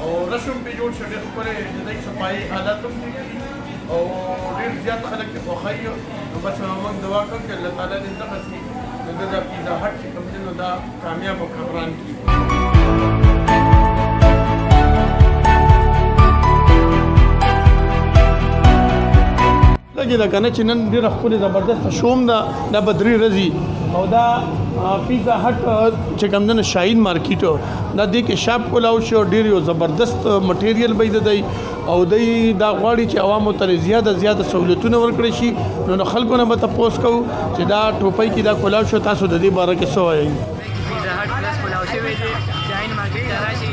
او رسم په جوړ شو ډېر ښکلی د دې صفایي حالت هم دي او ډېر زیات خلک یې خوښوي نو بس موږ دعا کوو چې الله تعالی دې دغسې د ده دا پیزا هټ چې کوم دی نو دا کامیاب او کامران کړي. لګي دا کنه چې نن ډېره ښکلې زبردسته شوم ده دا به 3 ورځې او دا پیزا هټ چې کوم دی شاهین مارکیټ دا دې کې شاپ کولاو شو ډېر یو زبردست مټیریل به یې دی او دی دا غواړي چې عوامو ته زیاده سہولتونه ورکړي شي نو خلکو نه به تپوس کوو چې دا ټوپۍ کې دا کولاو شو تاسو د دې باره کې څه وایئ؟ پیزا هټ پلس کولاو شوی دی شاهین مارکیټ ته راشئ.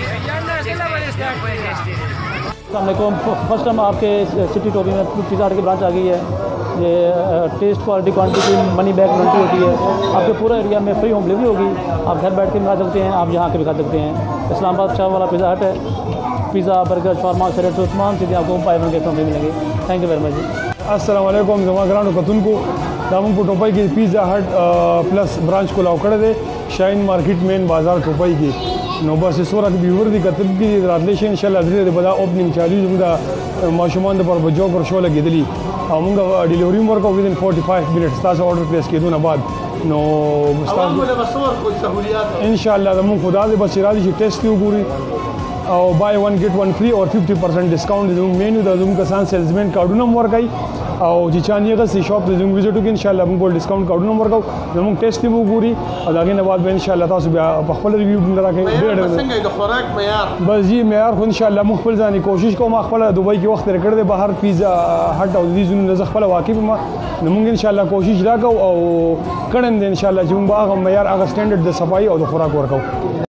अस्सलाम वालेकुम। First time आपके सिटी टॉपी में पिज़्ज़ा हट की ब्रांच आ गई है। ये taste quality quantity money back guarantee होती है। आपके पूरा एरिया में फ्री होम डिलीवरी होगी। आप घर बैठ के खा सकते हैं, आप यहाँ के भी खा सकते हैं। इस्लामाबाद शाह वाला पिज़्ज़ा हट है। Pizza burger shawarma salad Usman सीधे आपको 5 के फ्री मिलेंगे। थैंक यू वेरी मच जी। अस्सलाम वालेकुम जमा ग्रांड कतुन को दामन को टोपाई की पिज़्ज़ा हट प्लस ब्रांच को लाउकड़े दे शाइन मार्केट मेन बाजार टोपाई की नो बस इस वक्त व्यूवर दी कतब की रातलेश इंशाल्लाह धीरे धीरे बड़ा ओपनिंग चालू जुदा माशुमान पर बजो पर शो लगी दिली आमुंगा delivery work within 45 minutes तास ऑर्डर प्लेस के दोना बाद नो इंशाल्लाह दम खुदा दे बस इरादी ची टेस्ट की पूरी और बाय 1 गेट 1 फ्री और 50% डिस्काउंट जुम मेन्यू दा जुम का सान सेल्समैन कार्ड नंबर काई और जी चांदी का सी शॉप जुम विजिट की इंशाल्लाह हमको डिस्काउंट कार्ड नंबर का जुम टेस्ट की पूरी और आगे ने बाद में इंशाल्लाह तास बखल रिव्यू बंदरा के बस जी मेयार को इंशाल्लाह मुखबल जानी कोशिश को मखबल दुबई के वक्त रिकॉर्ड दे बाहर पिज़्ज़ा हट और दी जुम नजखबल वाकिफ में नमुंग इंशाल्लाह कोशिश ला को और कड़न दे इंशाल्लाह जुम बाग मेयार अगर स्टैंडर्ड दे सफाई और खुराक वर्क